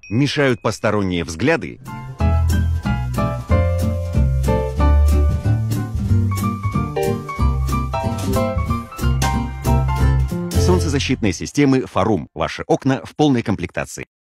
Мешают посторонние взгляды? Солнцезащитные системы Фарум. Ваши окна в полной комплектации.